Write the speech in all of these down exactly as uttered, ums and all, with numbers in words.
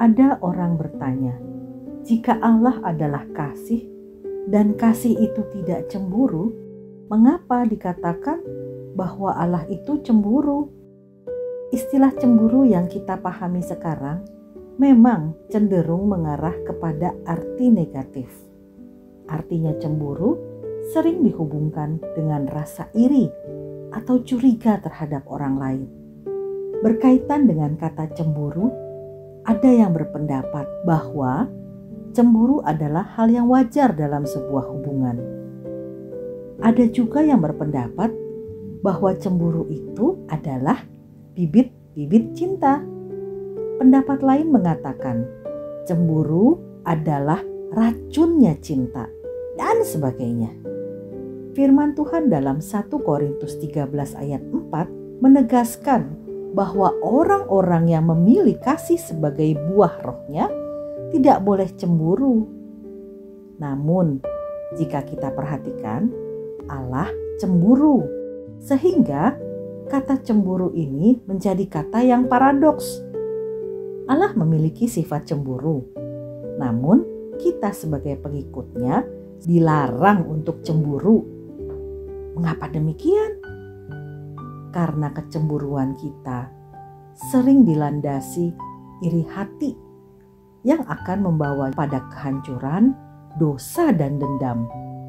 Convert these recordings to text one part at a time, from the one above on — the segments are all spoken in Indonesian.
Ada orang bertanya, jika Allah adalah kasih dan kasih itu tidak cemburu, mengapa dikatakan bahwa Allah itu cemburu? Istilah cemburu yang kita pahami sekarang memang cenderung mengarah kepada arti negatif. Artinya cemburu sering dihubungkan dengan rasa iri atau curiga terhadap orang lain. Berkaitan dengan kata cemburu, ada yang berpendapat bahwa cemburu adalah hal yang wajar dalam sebuah hubungan. Ada juga yang berpendapat bahwa cemburu itu adalah bibit-bibit cinta. Pendapat lain mengatakan cemburu adalah racunnya cinta dan sebagainya. Firman Tuhan dalam satu Korintus tiga belas ayat empat menegaskan bahwa orang-orang yang memilih kasih sebagai buah rohnya tidak boleh cemburu. Namun, jika kita perhatikan, Allah cemburu. Sehingga kata cemburu ini menjadi kata yang paradoks. Allah memiliki sifat cemburu. Namun, kita sebagai pengikutnya dilarang untuk cemburu. Mengapa demikian? Karena kecemburuan kita sering dilandasi iri hati yang akan membawa pada kehancuran, dosa, dan dendam.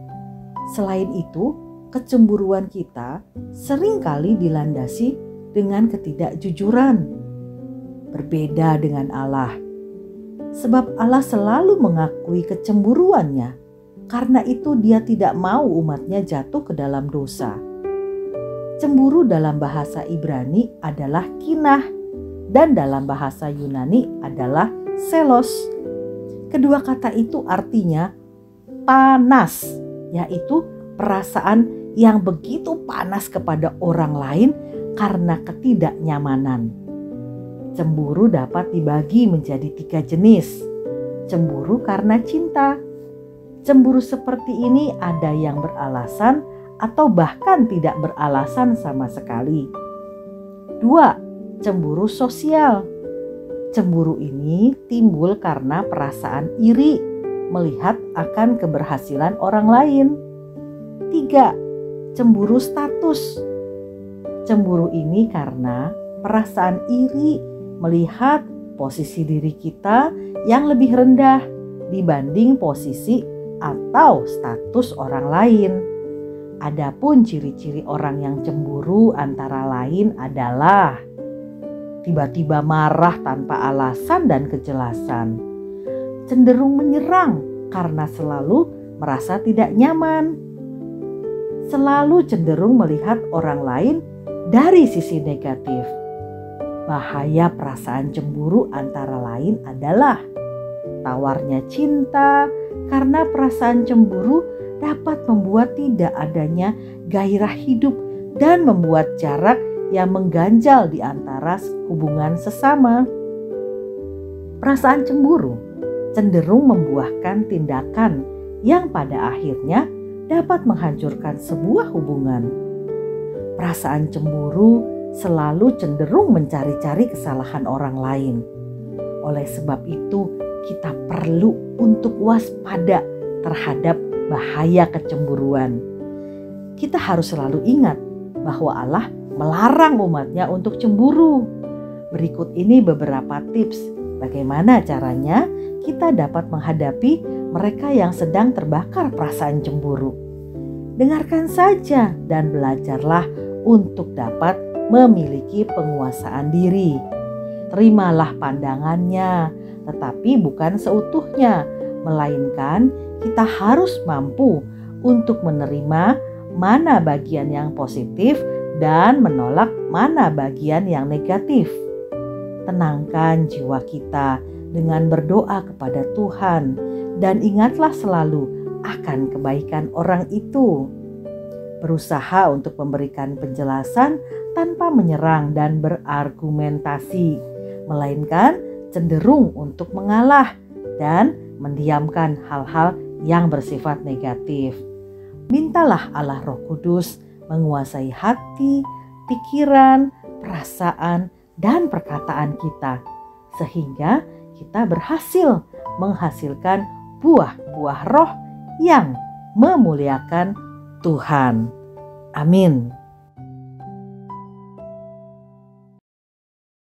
Selain itu, kecemburuan kita seringkali dilandasi dengan ketidakjujuran. Berbeda dengan Allah. Sebab Allah selalu mengakui kecemburuannya. Karena itu dia tidak mau umatnya jatuh ke dalam dosa. Cemburu dalam bahasa Ibrani adalah kinah dan dalam bahasa Yunani adalah selos. Kedua kata itu artinya panas, yaitu perasaan yang begitu panas kepada orang lain karena ketidaknyamanan. Cemburu dapat dibagi menjadi tiga jenis. Cemburu karena cinta. Cemburu seperti ini ada yang beralasan atau bahkan tidak beralasan sama sekali. Dua, cemburu sosial. Cemburu ini timbul karena perasaan iri melihat akan keberhasilan orang lain. Tiga, cemburu status. Cemburu ini karena perasaan iri melihat posisi diri kita yang lebih rendah dibanding posisi atau status orang lain. Adapun ciri-ciri orang yang cemburu antara lain adalah tiba-tiba marah tanpa alasan dan kejelasan, cenderung menyerang karena selalu merasa tidak nyaman, selalu cenderung melihat orang lain dari sisi negatif. Bahaya perasaan cemburu antara lain adalah tawarnya cinta, karena perasaan cemburu dapat membuat tidak adanya gairah hidup dan membuat jarak yang mengganjal di antara hubungan sesama. Perasaan cemburu cenderung membuahkan tindakan yang pada akhirnya dapat menghancurkan sebuah hubungan. Perasaan cemburu selalu cenderung mencari-cari kesalahan orang lain. Oleh sebab itu, kita perlu untuk waspada terhadap bahaya kecemburuan. Kita harus selalu ingat bahwa Allah melarang umatnya untuk cemburu. Berikut ini beberapa tips bagaimana caranya kita dapat menghadapi mereka yang sedang terbakar perasaan cemburu. Dengarkan saja dan belajarlah untuk dapat memiliki penguasaan diri. Terimalah pandangannya, tetapi bukan seutuhnya, melainkan kita harus mampu untuk menerima mana bagian yang positif dan menolak mana bagian yang negatif. Tenangkan jiwa kita dengan berdoa kepada Tuhan dan ingatlah selalu akan kebaikan orang itu. Berusaha untuk memberikan penjelasan tanpa menyerang dan berargumentasi, melainkan cenderung untuk mengalah dan mendiamkan hal-hal yang bersifat negatif. Mintalah Allah Roh Kudus menguasai hati, pikiran, perasaan, dan perkataan kita, sehingga kita berhasil menghasilkan buah-buah roh yang memuliakan Tuhan. Amin.